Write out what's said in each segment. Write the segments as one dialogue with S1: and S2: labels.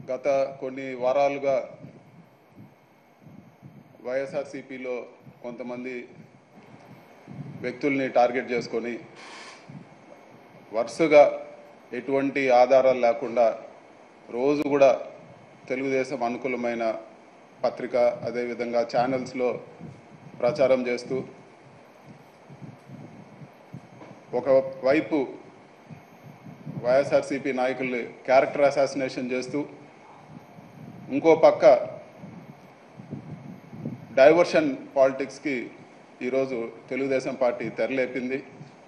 S1: గత కొన్ని వారాలుగా వైఎస్ఆర్సీపీలో కొంతమంది వ్యక్తుల్ని టార్గెట్ చేసుకొని వరుసగా ఎటువంటి ఆధారాలు లేకుండా రోజు కూడా తెలుగుదేశం అనుకూలమైన పత్రిక అదేవిధంగా ఛానల్స్లో ప్రచారం చేస్తూ ఒకవైపు వైఎస్ఆర్సీపీ నాయకుల్ని క్యారెక్టర్ అసాసినేషన్ చేస్తూ ఇంకో పక్క డైవర్షన్ పాలిటిక్స్కి ఈరోజు తెలుగుదేశం పార్టీ తెరలేపింది.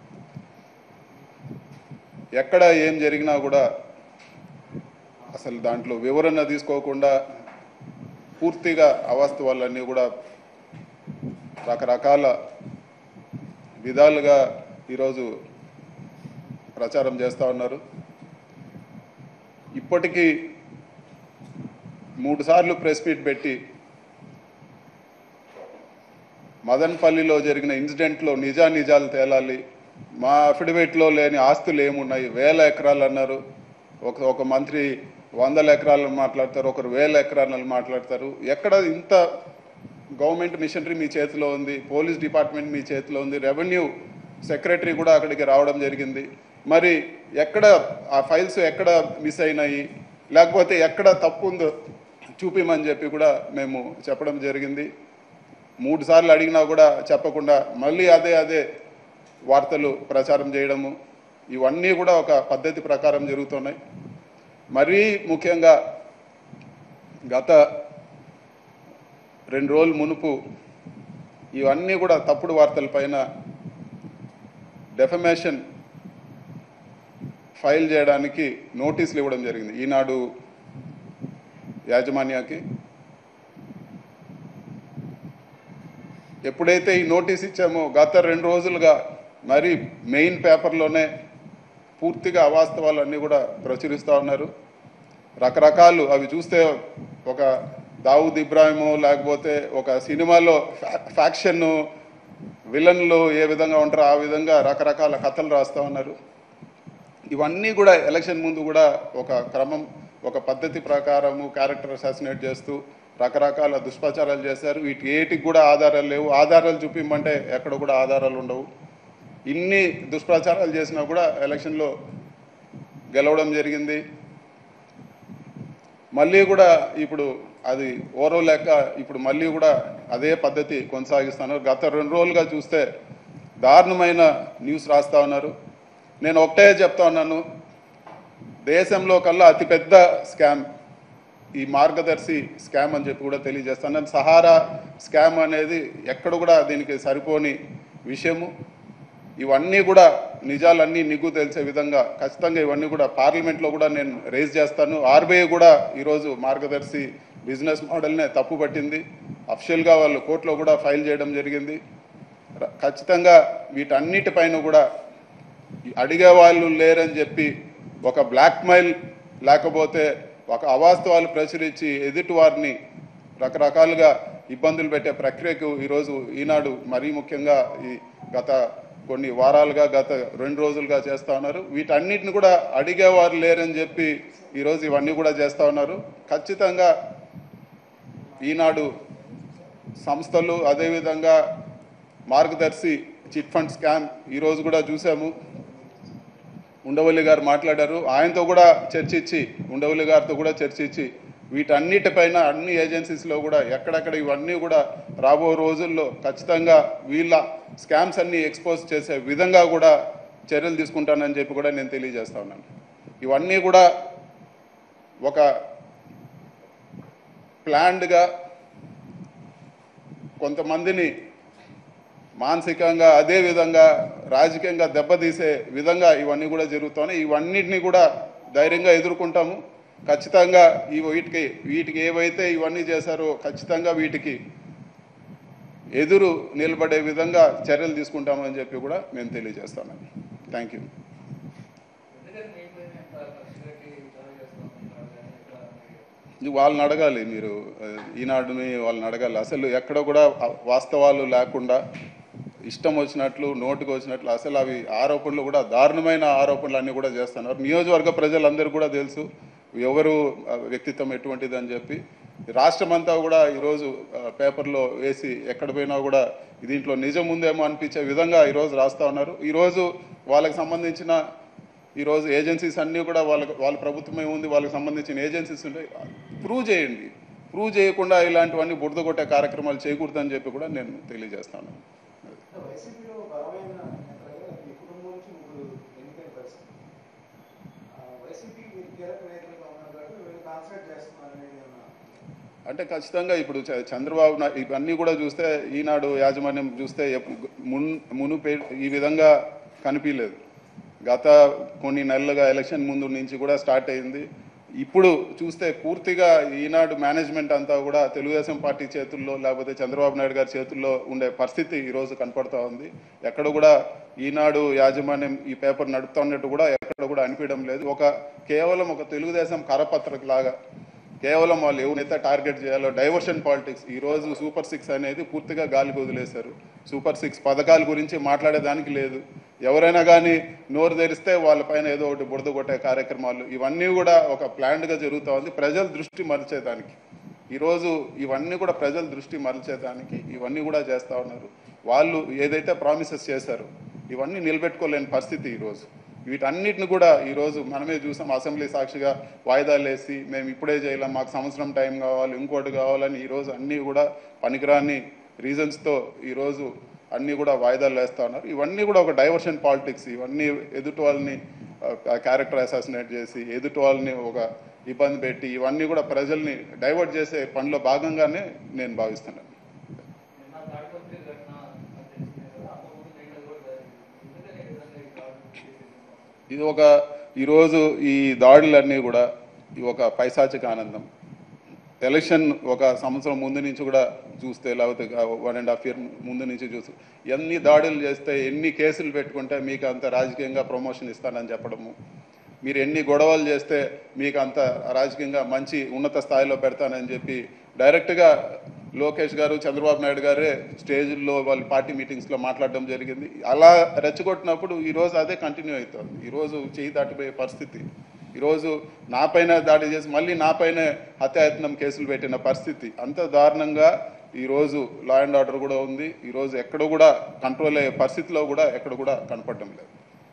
S1: ఎక్కడ ఏం జరిగినా కూడా అసలు దాంట్లో వివరణ తీసుకోకుండా పూర్తిగా అవాస్తవాలన్నీ కూడా రకరకాల విధాలుగా ఈరోజు ప్రచారం చేస్తూ ఉన్నారు. ఇప్పటికీ 3 సార్లు ప్రెస్ మీట్ పెట్టి మదన్పల్లిలో జరిగిన ఇన్సిడెంట్లో నిజాలు తేలాలి, మా అఫిడవిట్లో లేని ఆస్తులు ఏమున్నాయి, 1000 ఎకరాలు అన్నారు. ఒక మంత్రి 100 ఎకరాలను మాట్లాడతారు, ఒకరు 1000 ఎకరాలను మాట్లాడతారు. ఎక్కడ ఇంత గవర్నమెంట్ మిషనరీ మీ చేతిలో ఉంది, పోలీస్ డిపార్ట్మెంట్ మీ చేతిలో ఉంది, రెవెన్యూ సెక్రటరీ కూడా అక్కడికి రావడం జరిగింది. మరి ఎక్కడ ఆ ఫైల్స్ ఎక్కడ మిస్ అయినాయి, లేకపోతే ఎక్కడ తప్పు ఉందో చూపిమని చెప్పి కూడా మేము చెప్పడం జరిగింది. 3 సార్లు అడిగినా కూడా చెప్పకుండా మళ్ళీ అదే వార్తలు ప్రచారం చేయడము, ఇవన్నీ కూడా ఒక పద్ధతి ప్రకారం జరుగుతున్నాయి. మరీ ముఖ్యంగా గత 2 రోజుల మునుపు ఇవన్నీ కూడా తప్పుడు వార్తలపైన డెఫమేషన్ ఫైల్ చేయడానికి నోటీసులు ఇవ్వడం జరిగింది ఈనాడు యాజమాన్యానికి. ఎప్పుడైతే ఈ నోటీస్ ఇచ్చామో గత 2 రోజులుగా మరి మెయిన్ పేపర్లోనే పూర్తిగా అవాస్తవాలన్నీ కూడా ప్రచురిస్తూ ఉన్నారు. రకరకాలు అవి చూస్తే ఒక దావుద్ ఇబ్రాహిము లేకపోతే ఒక సినిమాలో ఫ్యాక్షన్ విలన్లు ఏ విధంగా ఉంటారో ఆ విధంగా రకరకాల కథలు రాస్తూ ఉన్నారు. ఇవన్నీ కూడా ఎలక్షన్ ముందు కూడా ఒక క్రమం ఒక పద్ధతి ప్రకారము క్యారెక్టర్ అసాసినేట్ చేస్తూ రకరకాల దుష్ప్రచారాలు చేశారు. వీటికి కూడా ఆధారాలు లేవు. ఆధారాలు చూపిమంటే ఎక్కడ కూడా ఆధారాలు ఉండవు. ఇన్ని దుష్ప్రచారాలు చేసినా కూడా ఎలక్షన్లో గెలవడం జరిగింది. మళ్ళీ కూడా ఇప్పుడు అది ఓరవలేక ఇప్పుడు మళ్ళీ కూడా అదే పద్ధతి కొనసాగిస్తున్నారు. గత 2 రోజులుగా చూస్తే దారుణమైన న్యూస్ రాస్తూ ఉన్నారు. నేను ఒకటే చెప్తా ఉన్నాను, దేశంలో కల్లా అతిపెద్ద స్కామ్ ఈ మార్గదర్శి స్కామ్ అని చెప్పి కూడా తెలియజేస్తాను. సహారా స్కామ్ అనేది ఎక్కడ కూడా దీనికి సరిపోని విషయము. ఇవన్నీ కూడా నిజాలన్నీ నిగ్గు తెలిసే విధంగా ఖచ్చితంగా ఇవన్నీ కూడా పార్లమెంట్లో కూడా నేను రేజ్ చేస్తాను. ఆర్బీఐ కూడా ఈరోజు మార్గదర్శి బిజినెస్ మోడల్నే తప్పు పట్టింది. అఫిషియల్గా వాళ్ళు కోర్టులో కూడా ఫైల్ చేయడం జరిగింది. ఖచ్చితంగా వీటన్నిటిపైన కూడా అడిగే వాళ్ళు లేరని చెప్పి ఒక బ్లాక్మెయిల్ లేకపోతే ఒక అవాస్తవాలు ప్రచురించి ఎదుటి వారిని రకరకాలుగా ఇబ్బందులు పెట్టే ప్రక్రియకు ఈరోజు ఈనాడు మరీ ముఖ్యంగా ఈ గత కొన్ని వారాలుగా గత 2 రోజులుగా చేస్తూ ఉన్నారు. వీటన్నిటిని కూడా అడిగేవారు లేరని చెప్పి ఈరోజు ఇవన్నీ కూడా చేస్తూ ఉన్నారు. ఖచ్చితంగా ఈనాడు సంస్థలు అదేవిధంగా మార్గదర్శి చిట్ ఫండ్ స్కామ్ ఈరోజు కూడా చూసాము. ఉండవల్లి గారు మాట్లాడారు, ఆయనతో కూడా చర్చించి ఉండవల్లి గారితో కూడా చర్చించి వీటన్నిటిపైన అన్ని ఏజెన్సీస్లో కూడా ఎక్కడెక్కడ ఇవన్నీ కూడా రాబో రోజుల్లో ఖచ్చితంగా వీళ్ళ స్కామ్స్ అన్నీ ఎక్స్పోజ్ చేసే విధంగా కూడా చర్యలు తీసుకుంటానని చెప్పి కూడా నేను తెలియజేస్తా ఉన్నాను. ఇవన్నీ కూడా ఒక ప్లాన్డ్గా కొంతమందిని మానసికంగా అదేవిధంగా రాజకీయంగా దెబ్బతీసే విధంగా ఇవన్నీ కూడా జరుగుతున్నాయి. ఇవన్నిటిని కూడా ధైర్యంగా ఎదుర్కొంటాము. ఖచ్చితంగా వీటికి ఏవైతే ఇవన్నీ చేశారో ఖచ్చితంగా వీటికి ఎదురు నిలబడే విధంగా చర్యలు తీసుకుంటామని చెప్పి కూడా నేను తెలియజేస్తాను. Thank you. వాళ్ళని అడగాలి, మీరు ఈనాడుని వాళ్ళని అడగాలి. అసలు ఎక్కడ కూడా వాస్తవాలు లేకుండా ఇష్టం వచ్చినట్లు నోటికి వచ్చినట్లు అసలు అవి ఆరోపణలు కూడా దారుణమైన ఆరోపణలు అన్నీ కూడా చేస్తున్నారు. నియోజకవర్గ ప్రజలందరూ కూడా తెలుసు ఎవరు వ్యక్తిత్వం ఎటువంటిది అని చెప్పి రాష్ట్రమంతా కూడా ఈరోజు పేపర్లో వేసి ఎక్కడ పోయినా కూడా దీంట్లో నిజం ఉందేమో అనిపించే విధంగా ఈరోజు రాస్తూ ఉన్నారు. ఈరోజు వాళ్ళకి సంబంధించిన ఈరోజు ఏజెన్సీస్ అన్నీ కూడా వాళ్ళ ప్రభుత్వమే ఉంది, వాళ్ళకి సంబంధించిన ఏజెన్సీస్ ఉంటాయి. ప్రూవ్ చేయండి. ప్రూవ్ చేయకుండా ఇలాంటివన్నీ బురద కొట్టే కార్యక్రమాలు చేయకూడదని చెప్పి కూడా నేను తెలియజేస్తాను. అంటే ఖచ్చితంగా ఇప్పుడు చంద్రబాబు ఇవన్నీ కూడా చూస్తే ఈనాడు యాజమాన్యం చూస్తే మునుపే ఈ విధంగా కనిపించలేదు. గత కొన్ని నెలలుగా ఎలక్షన్ ముందు నుంచి కూడా స్టార్ట్ అయింది. ఇప్పుడు చూస్తే పూర్తిగా ఈనాడు మేనేజ్మెంట్ అంతా కూడా తెలుగుదేశం పార్టీ చేతుల్లో లేకపోతే చంద్రబాబు నాయుడు గారి చేతుల్లో ఉండే పరిస్థితి ఈరోజు కనపడుతూ ఉంది. ఎక్కడ కూడా ఈనాడు యాజమాన్యం ఈ పేపర్ నడుపుతున్నట్టు కూడా ఎక్కడ కూడా అనిపించడం లేదు. కేవలం ఒక తెలుగుదేశం కరపత్రిక లాగా కేవలం వాళ్ళు ఎవరైతే టార్గెట్ చేయాలో డైవర్షన్ పాలిటిక్స్. ఈరోజు సూపర్ 6 అనేది పూర్తిగా గాలికి వదిలేశారు. సూపర్ 6 పథకాల గురించి మాట్లాడేదానికి లేదు. ఎవరైనా కానీ నోరు తెరిస్తే వాళ్ళపైన ఏదో ఒకటి బురద కొట్టే కార్యక్రమాలు ఇవన్నీ కూడా ఒక ప్లాన్డ్గా జరుగుతూ ఉంది. ప్రజల దృష్టి మరల్చేదానికి ఈరోజు ఇవన్నీ కూడా ప్రజల దృష్టి మరల్చేదానికి ఇవన్నీ కూడా చేస్తూ ఉన్నారు. వాళ్ళు ఏదైతే ప్రామిసెస్ చేశారో ఇవన్నీ నిలబెట్టుకోలేని పరిస్థితి ఈరోజు. వీటన్నిటిని కూడా ఈరోజు మనమే చూసాం. అసెంబ్లీ సాక్షిగా వాయిదాలు వేసి మేము ఇప్పుడే చేయలేం, మాకు సంవత్సరం టైం కావాలి, ఇంకోటి కావాలని ఈరోజు అన్నీ కూడా పనికిరాని రీజన్స్తో ఈరోజు అన్నీ కూడా వాయిదాలు వేస్తూ ఉన్నారు. ఇవన్నీ కూడా ఒక డైవర్షన్ పాలిటిక్స్. ఇవన్నీ ఎదుటి వాళ్ళని క్యారెక్టర్ అసాసినేట్ చేసి ఎదుటి వాళ్ళని ఒక ఇబ్బంది పెట్టి ఇవన్నీ కూడా ప్రజల్ని డైవర్ట్ చేసే పనిలో భాగంగానే నేను భావిస్తున్నాను. ఇది ఈరోజు ఈ దాడులన్నీ కూడా ఒక పైశాచిక ఆనందం. ఎలక్షన్ ఒక సంవత్సరం ముందు నుంచి కూడా చూస్తే లేకపోతే 1.5 year ముందు నుంచి చూస్తే ఎన్ని దాడులు చేస్తే ఎన్ని కేసులు పెట్టుకుంటే మీకు అంత రాజకీయంగా ప్రమోషన్ ఇస్తానని చెప్పడము, మీరు ఎన్ని గొడవలు చేస్తే మీకు అంత రాజకీయంగా మంచి ఉన్నత స్థాయిలో పెడతానని చెప్పి డైరెక్ట్గా లోకేష్ గారు చంద్రబాబు నాయుడు గారే స్టేజ్లో వాళ్ళ పార్టీ మీటింగ్స్లో మాట్లాడడం జరిగింది. అలా రెచ్చగొట్టినప్పుడు ఈరోజు అదే కంటిన్యూ అవుతుంది. ఈరోజు చేయి దాటిపోయే పరిస్థితి. ఈరోజు నాపైన దాడి చేసి మళ్ళీ నాపైనే హత్యాయత్నం కేసులు పెట్టిన పరిస్థితి. అంత దారుణంగా ఈరోజు లా అండ్ ఆర్డర్ కూడా ఉంది. ఈరోజు ఎక్కడ కూడా కంట్రోల్ అయ్యే పరిస్థితిలో కూడా ఎక్కడ కూడా కనపడడం లేదు.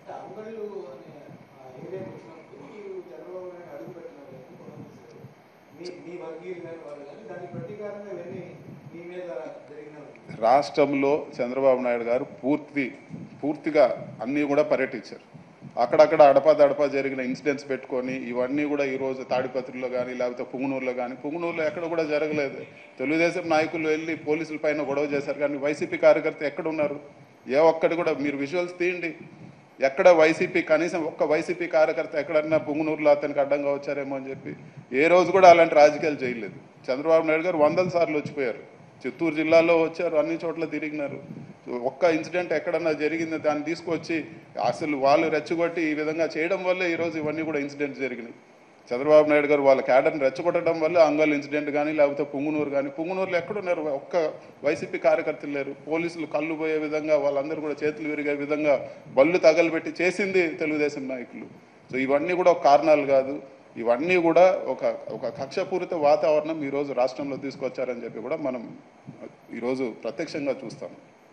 S1: రాష్ట్రంలో చంద్రబాబు నాయుడు గారు పూర్తిగా అన్నీ కూడా పర్యటించారు. అక్కడక్కడ అడపా జరిగిన ఇన్సిడెంట్స్ పెట్టుకొని ఇవన్నీ కూడా ఈరోజు తాడిపత్రిలో కానీ లేకపోతే పుంగనూరులో కానీ, పుంగనూరులో ఎక్కడ కూడా జరగలేదు. తెలుగుదేశం నాయకులు వెళ్ళి పోలీసుల పైన గొడవ చేశారు, కానీ వైసీపీ కార్యకర్త ఎక్కడ ఉన్నారు? ఏ ఒక్కటి కూడా మీరు విజువల్స్ తీయండి. ఎక్కడ వైసీపీ కనీసం ఒక్క వైసీపీ కార్యకర్త ఎక్కడన్నా పుంగనూరులో అతనికి అడ్డంగా వచ్చారేమో అని చెప్పి ఏ రోజు కూడా అలాంటి రాజకీయాలు చేయలేదు. చంద్రబాబు నాయుడు గారు 100 సార్లు వచ్చిపోయారు. చిత్తూరు జిల్లాలో వచ్చారు, అన్ని చోట్ల తిరిగినారు. ఒక్క ఇన్సిడెంట్ ఎక్కడన్నా జరిగింది దాన్ని తీసుకొచ్చి అసలు వాళ్ళు రెచ్చగొట్టి ఈ విధంగా చేయడం వల్లే ఈరోజు ఇవన్నీ కూడా ఇన్సిడెంట్స్ జరిగినాయి. చంద్రబాబు నాయుడు గారు వాళ్ళ క్యాడర్ని రెచ్చగొట్టడం వల్ల అంగల్ ఇన్సిడెంట్ కానీ లేకపోతే పుంగనూరు కానీ, పుంగనూరులో ఎక్కడున్నారు? ఒక్క వైసీపీ కార్యకర్తలు లేరు. పోలీసులు కళ్ళు పోయే విధంగా వాళ్ళందరూ కూడా చేతులు విరిగే విధంగా బళ్ళు తగలబెట్టి చేసింది తెలుగుదేశం నాయకులు. సో ఇవన్నీ కూడా ఒక కారణాలు కాదు. ఇవన్నీ కూడా ఒక కక్షపూరిత వాతావరణం ఈరోజు రాష్ట్రంలో తీసుకొచ్చారని చెప్పి కూడా మనం ఈరోజు ప్రత్యక్షంగా చూస్తాం.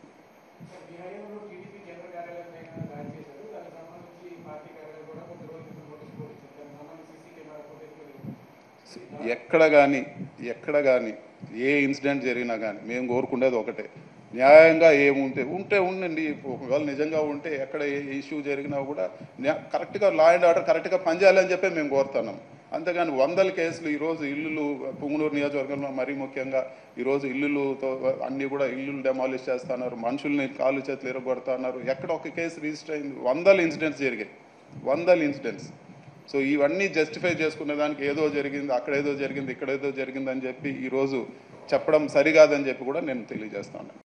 S1: ఎక్కడ కానీ ఏ ఇన్సిడెంట్ జరిగినా కానీ మేము కోరుకునేది ఒకటే, న్యాయంగా ఉంటే ఉండండి. ఒకవేళ నిజంగా ఉంటే ఎక్కడ ఏ ఇష్యూ జరిగినా కూడా కరెక్ట్గా లా అండ్ ఆర్డర్ కరెక్ట్గా పనిచేయాలని చెప్పి మేము కోరుతున్నాం. అంతేగాని 100 కేసులు ఈరోజు ఇల్లులు పుంగనూరు నియోజకవర్గంలో మరీ ముఖ్యంగా ఈరోజు ఇల్లులతో అన్నీ కూడా ఇల్లులు డెమాలిష్ చేస్తున్నారు, మనుషుల్ని కాళ్ళు చేతులు ఎరగొడుతున్నారు. ఎక్కడ ఒక కేసు రిజిస్టర్ అయింది? 100 ఇన్సిడెంట్స్ జరిగాయి, 100 ఇన్సిడెంట్స్. సో ఇవన్నీ జస్టిఫై చేసుకునే దానికి ఏదో జరిగింది, అక్కడ ఏదో జరిగింది, ఇక్కడ ఏదో జరిగింది అని చెప్పి ఈరోజు చెప్పడం సరికాదని చెప్పి కూడా నేను తెలియజేస్తాను.